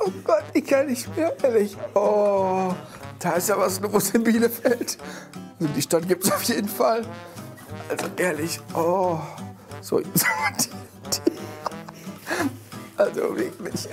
Oh Gott, ich kann nicht mehr, ehrlich. Oh, da ist ja was los in Bielefeld. Also die Stadt gibt es auf jeden Fall. Also ehrlich, oh. So, also wirklich.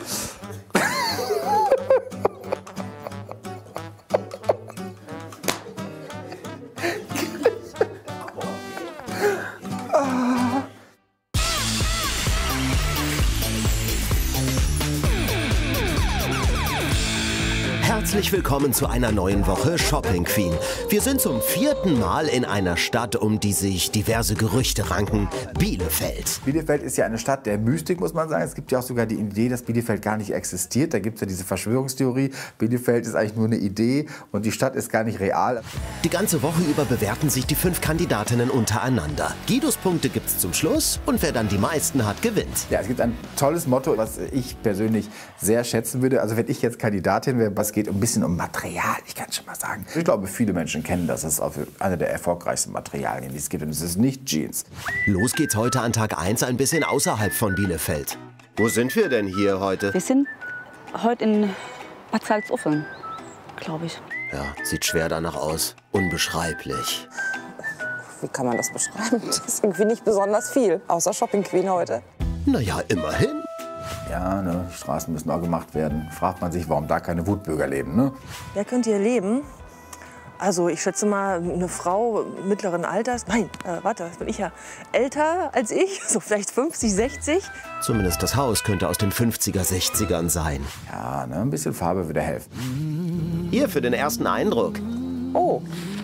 Herzlich willkommen zu einer neuen Woche Shopping Queen. Wir sind zum 4. Mal in einer Stadt, um die sich diverse Gerüchte ranken, Bielefeld. Bielefeld ist ja eine Stadt der Mystik, muss man sagen. Es gibt ja auch sogar die Idee, dass Bielefeld gar nicht existiert. Da gibt es ja diese Verschwörungstheorie, Bielefeld ist eigentlich nur eine Idee und die Stadt ist gar nicht real. Die ganze Woche über bewerten sich die 5 Kandidatinnen untereinander. Guidos Punkte gibt's zum Schluss und wer dann die meisten hat, gewinnt. Ja, es gibt ein tolles Motto, was ich persönlich sehr schätzen würde. Also wenn ich jetzt Kandidatin wäre, was geht ein bisschen um Material, ich kann schon mal sagen. Ich glaube, viele Menschen kennen das. Das ist auch eine der erfolgreichsten Materialien, die es gibt. Und es ist nicht Jeans. Los geht's heute an Tag 1 ein bisschen außerhalb von Bielefeld. Wo sind wir denn hier heute? Wir sind heute in Bad Salzuflen, glaube ich. Ja, sieht schwer danach aus. Unbeschreiblich. Wie kann man das beschreiben? Das ist irgendwie nicht besonders viel, außer Shopping Queen heute. Naja, immerhin. Ja, ne, die Straßen müssen auch gemacht werden. Fragt man sich, warum da keine Wutbürger leben, ne? Wer könnte hier leben? Also ich schätze mal eine Frau mittleren Alters. Nein, warte, das bin ich ja. Älter als ich, so vielleicht 50, 60. Zumindest das Haus könnte aus den 50er, 60ern sein. Ja, ne, ein bisschen Farbe würde helfen. Hier für den ersten Eindruck. Oh,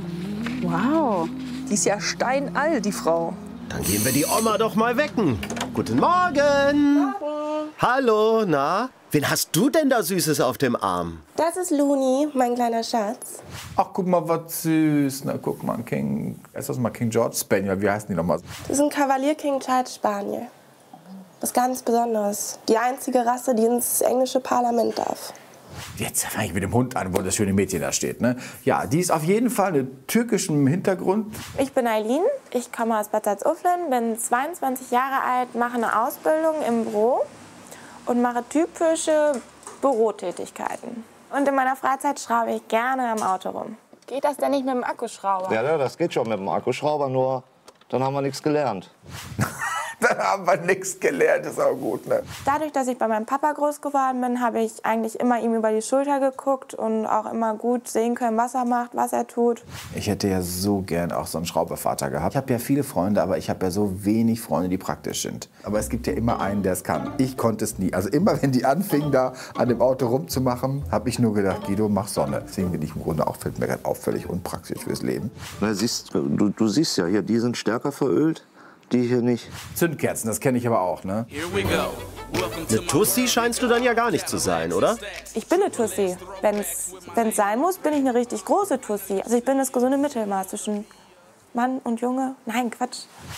Wow. die ist ja steinalt, die Frau. Dann gehen wir die Oma doch mal wecken. Guten Morgen. Hallo, na? Wen hast du denn da Süßes auf dem Arm? Das ist Looney, mein kleiner Schatz. Ach, guck mal, was süß. Na, guck mal, ist das mal King George Spaniel? Wie heißen die nochmal? Das ist ein Kavalier King Charles Spaniel. Was ganz Besonderes. Die einzige Rasse, die ins englische Parlament darf. Jetzt fange ich mit dem Hund an, wo das schöne Mädchen da steht, ne? Ja, die ist auf jeden Fall mit türkischem Hintergrund. Ich bin Eileen, ich komme aus Bad Salzuflen, bin 22 Jahre alt, mache eine Ausbildung im Büro und mache typische Bürotätigkeiten. Und in meiner Freizeit schraube ich gerne am Auto rum. Geht das denn nicht mit dem Akkuschrauber? Ja, das geht schon mit dem Akkuschrauber, nur dann haben wir nichts gelernt. Dann haben wir nichts gelernt, ist auch gut, ne? Dadurch, dass ich bei meinem Papa groß geworden bin, habe ich eigentlich immer ihm über die Schulter geguckt und auch immer gut sehen können, was er macht, was er tut. Ich hätte ja so gern auch so einen Schraubervater gehabt. Ich habe ja viele Freunde, aber ich habe ja so wenig Freunde, die praktisch sind. Aber es gibt ja immer einen, der es kann. Ich konnte es nie. Also immer, wenn die anfingen, da an dem Auto rumzumachen, habe ich nur gedacht, Guido, mach Sonne. Deswegen bin ich im Grunde auch, fällt mir gerade auf, völlig unpraktisch fürs Leben. Na, du siehst ja hier, die sind stärker verölt, die hier nicht. Zündkerzen, das kenne ich aber auch, ne? Eine Tussi scheinst du dann ja gar nicht zu sein, oder? Ich bin eine Tussi. Wenn's sein muss, bin ich eine richtig große Tussi. Also ich bin das gesunde Mittelmaß zwischen Mann und Junge. Nein, Quatsch.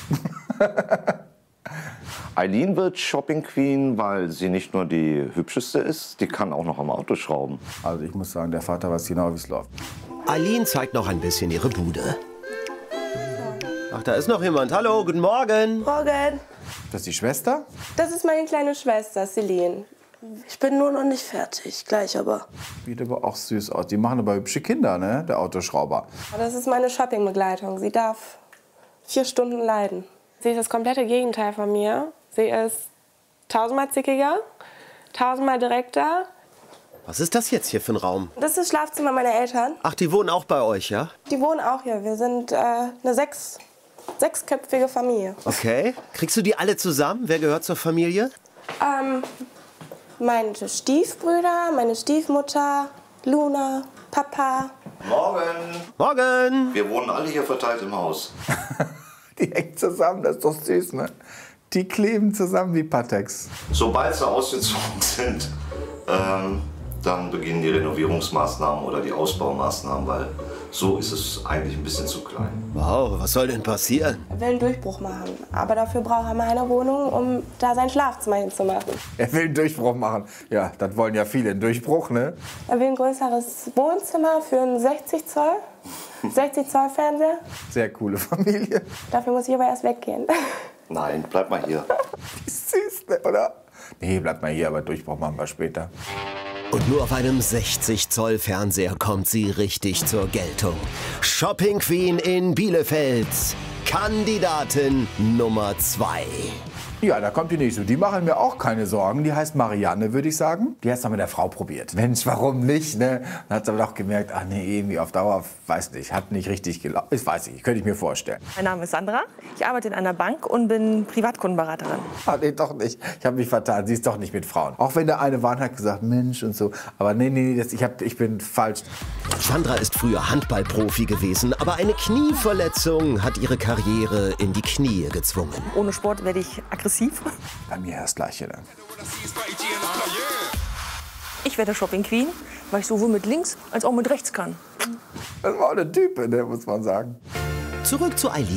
Eileen wird Shopping Queen, weil sie nicht nur die hübscheste ist, die kann auch noch am Auto schrauben. Also ich muss sagen, der Vater weiß genau, wie es läuft. Eileen zeigt noch ein bisschen ihre Bude. Ach, da ist noch jemand. Hallo, guten Morgen. Morgen. Das ist die Schwester? Das ist meine kleine Schwester, Celine. Ich bin nur noch nicht fertig, gleich aber. Sieht aber auch süß aus. Die machen aber hübsche Kinder, ne? Der Autoschrauber. Das ist meine Shoppingbegleitung. Sie darf 4 Stunden leiden. Sie ist das komplette Gegenteil von mir. Sie ist 1000-mal zickiger, 1000-mal direkter. Was ist das jetzt hier für ein Raum? Das ist das Schlafzimmer meiner Eltern. Ach, die wohnen auch bei euch, ja? Die wohnen auch hier. Wir sind eine sechsköpfige Familie. Okay. Kriegst du die alle zusammen? Wer gehört zur Familie? Meine Stiefbrüder, meine Stiefmutter, Luna, Papa. Morgen. Morgen. Wir wohnen alle hier verteilt im Haus. Die hängen zusammen, das ist doch süß, ne? Die kleben zusammen wie Patex. Sobald sie ausgezogen sind, dann beginnen die Renovierungsmaßnahmen oder die Ausbaumaßnahmen, weil so ist es eigentlich ein bisschen zu klein. Wow, was soll denn passieren? Er will einen Durchbruch machen, aber dafür braucht er mal eine Wohnung, um da sein Schlafzimmer hinzumachen. Er will einen Durchbruch machen. Ja, das wollen ja viele, einen Durchbruch, ne? Er will ein größeres Wohnzimmer für einen 60 Zoll. 60 Zoll Fernseher. Sehr coole Familie. Dafür muss ich aber erst weggehen. Nein, bleib mal hier. Wie süß, ne, oder? Nee, bleib mal hier, aber Durchbruch machen wir später. Und nur auf einem 60-Zoll-Fernseher kommt sie richtig zur Geltung. Shopping Queen in Bielefeld. Kandidatin Nummer 2. Ja, da kommt die nächste. Die machen mir auch keine Sorgen. Die heißt Marianne, würde ich sagen. Die hat es mal mit der Frau probiert. Mensch, warum nicht? Ne? Dann hat sie aber doch gemerkt, ach nee, irgendwie auf Dauer, weiß nicht, hat nicht richtig gelaufen. Ich weiß nicht, könnte ich mir vorstellen. Mein Name ist Sandra. Ich arbeite in einer Bank und bin Privatkundenberaterin. Ah, nee, doch nicht. Ich habe mich vertan. Sie ist doch nicht mit Frauen. Auch wenn der eine war und hat gesagt, Mensch und so. Aber nee, ich bin falsch. Sandra ist früher Handballprofi gewesen, aber eine Knieverletzung hat ihre Karriere in die Knie gezwungen. Ohne Sport werde ich aggressiv. Bei mir das Gleiche dann. Ich werde Shopping Queen, weil ich sowohl mit links als auch mit rechts kann. Das war eine Type, ne, muss man sagen. Zurück zu Eileen.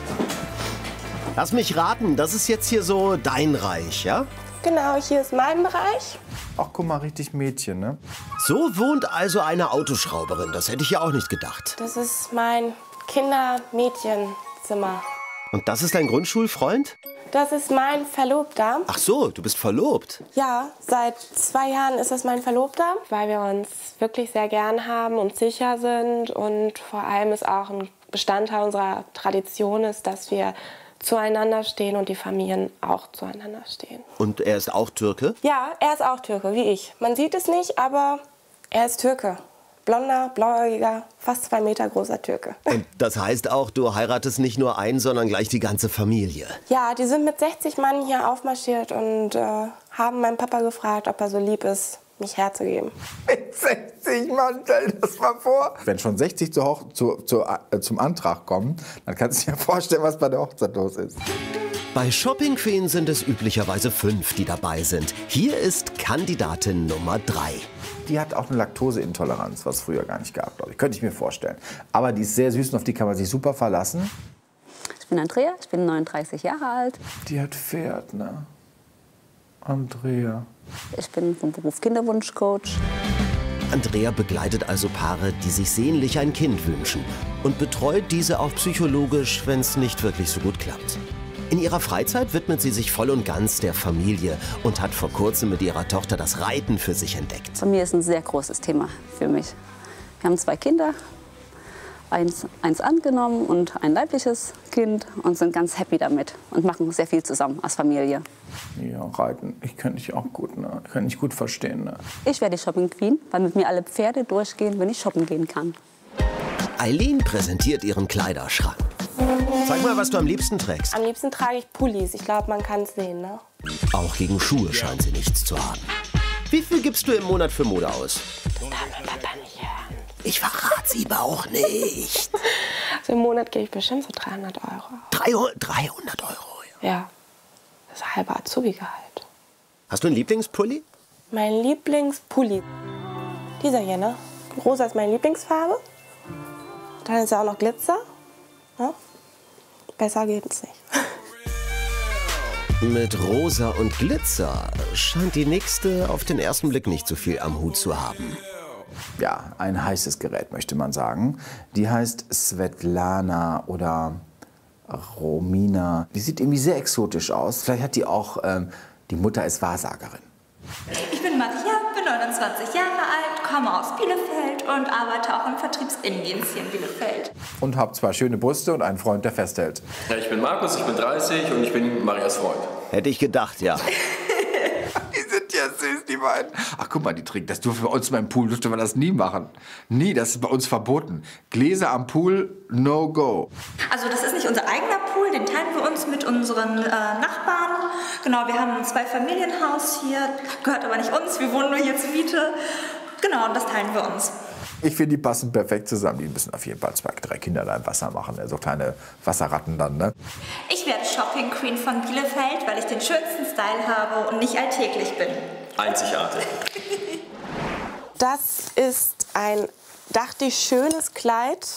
Lass mich raten, das ist jetzt hier so dein Reich, ja? Genau, hier ist mein Bereich. Ach, guck mal, richtig Mädchen, ne? So wohnt also eine Autoschrauberin. Das hätte ich ja auch nicht gedacht. Das ist mein Kinder-Mädchenzimmer. Und das ist dein Grundschulfreund? Das ist mein Verlobter. Ach so, du bist verlobt. Ja, seit 2 Jahren ist das mein Verlobter, weil wir uns wirklich sehr gern haben und sicher sind. Und vor allem ist auch ein Bestandteil unserer Tradition ist, dass wir zueinander stehen und die Familien auch zueinander stehen. Und er ist auch Türke? Ja, er ist auch Türke, wie ich. Man sieht es nicht, aber er ist Türke. Blonder, blauäugiger, fast 2 Meter großer Türke. Und das heißt auch, du heiratest nicht nur einen, sondern gleich die ganze Familie? Ja, die sind mit 60 Mann hier aufmarschiert und haben meinen Papa gefragt, ob er so lieb ist, mich herzugeben. Mit 60 Mann, stell dir das mal vor. Wenn schon 60 zum Antrag kommen, dann kannst du dir vorstellen, was bei der Hochzeit los ist. Bei Shopping Queen sind es üblicherweise 5, die dabei sind. Hier ist Kandidatin Nummer 3. Die hat auch eine Laktoseintoleranz, was es früher gar nicht gab, glaube ich. Könnte ich mir vorstellen. Aber die ist sehr süß und auf die kann man sich super verlassen. Ich bin Andrea, ich bin 39 Jahre alt. Die hat Pferd, ne? Andrea. Ich bin vom Beruf Kinderwunschcoach. Andrea begleitet also Paare, die sich sehnlich ein Kind wünschen und betreut diese auch psychologisch, wenn es nicht wirklich so gut klappt. In ihrer Freizeit widmet sie sich voll und ganz der Familie und hat vor kurzem mit ihrer Tochter das Reiten für sich entdeckt. Familie ist ein sehr großes Thema für mich. Wir haben 2 Kinder, eins angenommen und ein leibliches Kind und sind ganz happy damit und machen sehr viel zusammen als Familie. Ja, reiten, ich kann dich auch gut, ne? Ich kann dich gut verstehen, ne? Ich werde die Shopping Queen, weil mit mir alle Pferde durchgehen, wenn ich shoppen gehen kann. Eileen präsentiert ihren Kleiderschrank. Zeig mal, was du am liebsten trägst. Am liebsten trage ich Pullis. Ich glaube, man kann es sehen, ne? Auch gegen Schuhe scheint sie nichts zu haben. Wie viel gibst du im Monat für Mode aus? Das darf mein Papa nicht hören. Ich verrat's ihm auch nicht. Also im Monat gebe ich bestimmt so 300 Euro. 300 Euro? Ja, das ist halbe Azubi-Gehalt. Hast du einen Lieblingspulli? Mein Lieblingspulli. Dieser hier, ne? Rosa ist meine Lieblingsfarbe. Dann ist ja auch noch Glitzer. Ja? Besser geht's nicht. Mit Rosa und Glitzer scheint die nächste auf den ersten Blick nicht so viel am Hut zu haben. Ja, ein heißes Gerät, möchte man sagen. Die heißt Svetlana oder Romina. Die sieht irgendwie sehr exotisch aus. Vielleicht hat die auch, die Mutter ist Wahrsagerin. Ich bin Maria, bin 29 Jahre alt, komme aus Bielefeld und arbeite auch im Vertriebsinnendienst hier in Bielefeld. Und habe 2 schöne Brüste und einen Freund, der festhält. Ja, ich bin Markus, ich bin 30 und ich bin Marias Freund. Hätte ich gedacht, ja. Die sind ja süß, die beiden. Ach, guck mal, die trinken. Das dürfen wir uns beim Pool, dürfte man das nie machen. Nie, das ist bei uns verboten. Gläser am Pool, no go. Also das ist nicht unser eigener Pool, den teilen wir uns mit unseren Nachbarn. Genau, wir haben ein 2-Familienhaus hier, gehört aber nicht uns, wir wohnen nur hier zur Miete. Genau, und das teilen wir uns. Ich finde, die passen perfekt zusammen. Die müssen auf jeden Fall 2, 3 Kinder da im Wasser machen. So kleine Wasserratten dann, ne? Ich werde Shopping Queen von Bielefeld, weil ich den schönsten Style habe und nicht alltäglich bin. Einzigartig. Das ist ein, dachte ich, schönes Kleid.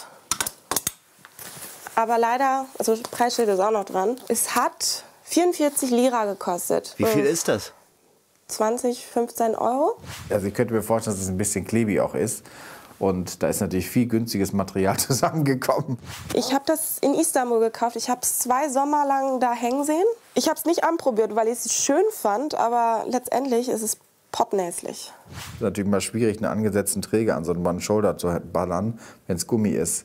Aber leider, also Preisschild ist auch noch dran. Es hat 44 Lira gekostet. Wie viel ist das? 20, 15 Euro. Also ich könnte mir vorstellen, dass es ein bisschen klebig auch ist. Und da ist natürlich viel günstiges Material zusammengekommen. Ich habe das in Istanbul gekauft. Ich habe es 2 Sommer lang da hängen sehen. Ich habe es nicht anprobiert, weil ich es schön fand. Aber letztendlich ist es pottenhässlich. Das ist natürlich mal schwierig, einen angesetzten Träger an so einen One-Shoulder zu ballern, wenn es Gummi ist.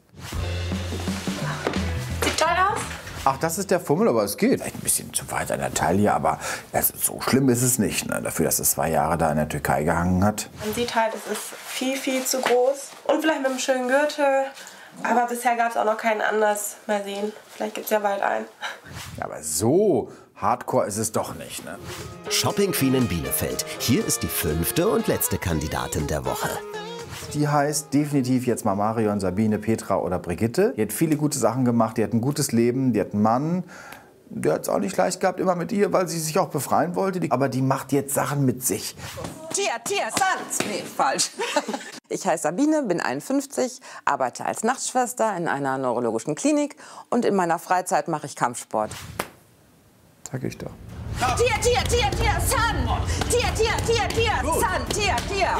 Sieht toll aus. Ach, das ist der Fummel, aber es geht. Vielleicht ein bisschen zu weit an der Taille, aber so schlimm ist es nicht. Ne? Dafür, dass es 2 Jahre da in der Türkei gehangen hat. Man sieht halt, es ist viel, viel zu groß. Und vielleicht mit einem schönen Gürtel. Aber bisher gab es auch noch keinen Anlass. Mal sehen. Vielleicht gibt es ja bald einen. Ja, aber so hardcore ist es doch nicht. Ne? Shopping Queen in Bielefeld. Hier ist die 5. und letzte Kandidatin der Woche. Die heißt definitiv jetzt mal Marion, Sabine, Petra oder Brigitte. Die hat viele gute Sachen gemacht, die hat ein gutes Leben, die hat einen Mann. Der hat es auch nicht leicht gehabt, immer mit ihr, weil sie sich auch befreien wollte. Aber die macht jetzt Sachen mit sich. Tia, Sanz. Nee, falsch. Ich heiße Sabine, bin 51, arbeite als Nachtschwester in einer neurologischen Klinik und in meiner Freizeit mache ich Kampfsport. Sag ich doch. Tia, San. Tia, San. Tia.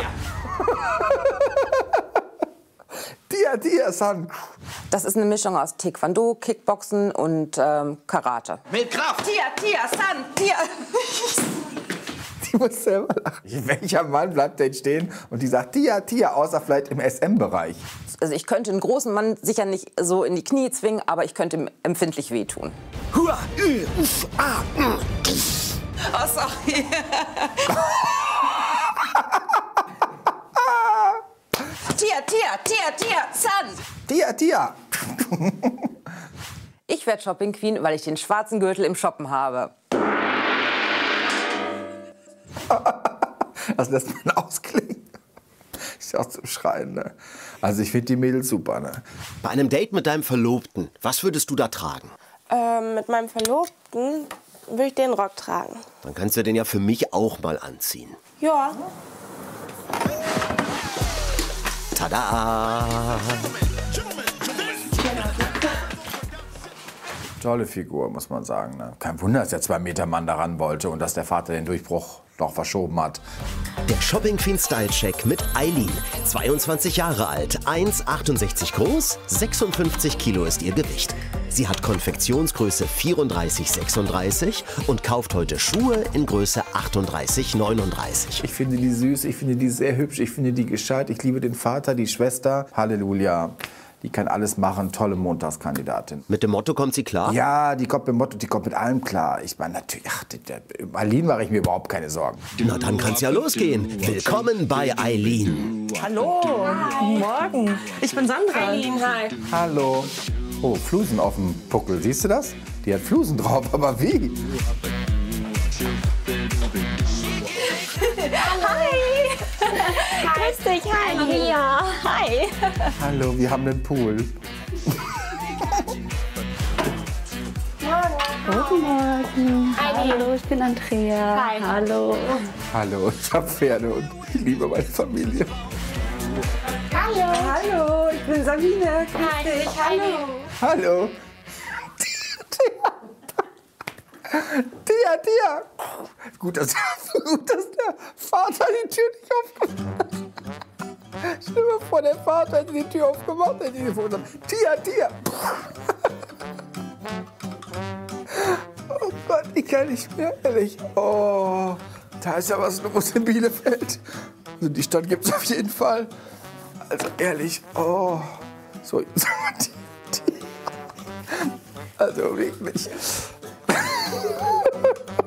Tia, San. Das ist eine Mischung aus Taekwondo, Kickboxen und Karate. Mit Kraft! Tia, San, Tia. Die muss selber lachen. Welcher Mann bleibt denn stehen und die sagt Tia, außer vielleicht im SM-Bereich? Also ich könnte einen großen Mann sicher nicht so in die Knie zwingen, aber ich könnte ihm empfindlich wehtun. Oh, sorry. Tia, San. Tia. Ich werde Shopping Queen, weil ich den schwarzen Gürtel im Shoppen habe. Das lässt man ausklingen. Ist auch zum Schreien, ne? Also ich finde die Mädels super, ne? Bei einem Date mit deinem Verlobten, was würdest du da tragen? Mit meinem Verlobten würde ich den Rock tragen. Dann kannst du den ja für mich auch mal anziehen. Ja. Tada! Tolle Figur, muss man sagen. Ne? Kein Wunder, dass der 2-Meter-Mann daran wollte und dass der Vater den Durchbruch noch verschoben hat. Der Shopping Queen Style Check mit Eileen. 22 Jahre alt, 1,68 groß, 56 Kilo ist ihr Gewicht. Sie hat Konfektionsgröße 34,36 und kauft heute Schuhe in Größe 38,39. Ich finde die süß, ich finde die sehr hübsch, ich finde die gescheit. Ich liebe den Vater, die Schwester. Halleluja. Die kann alles machen, tolle Montagskandidatin. Mit dem Motto kommt sie klar? Ja, die kommt mit dem Motto, die kommt mit allem klar. Ich meine, natürlich, Eileen mache ich mir überhaupt keine Sorgen. Na, dann kann's ja losgehen. Willkommen bei Eileen. Hallo, guten Morgen. Ich bin Sandra. Eileen, hi. Hallo. Oh, Flusen auf dem Puckel, siehst du das? Die hat Flusen drauf, aber wie? Hi! Grüß dich, hi! Hier. Hi! Hallo, wir haben einen Pool. Guten Morgen! Hallo, ich bin Andrea. Hi! Hallo! Hallo, ich habe Pferde und ich liebe meine Familie. Hallo! Hallo, ich bin Sabine. Grüß dich! Hallo! Hallo! Tia! Gut, dass der Vater die Tür nicht aufgemacht hat. Stell dir mal vor, der Vater hätte die Tür aufgemacht, hätte die gesagt, Tia! Oh Gott, ich kann nicht mehr, ehrlich. Oh, da ist ja was los in Bielefeld. Also die Stadt gibt es auf jeden Fall. Also ehrlich, oh. So, also wirklich.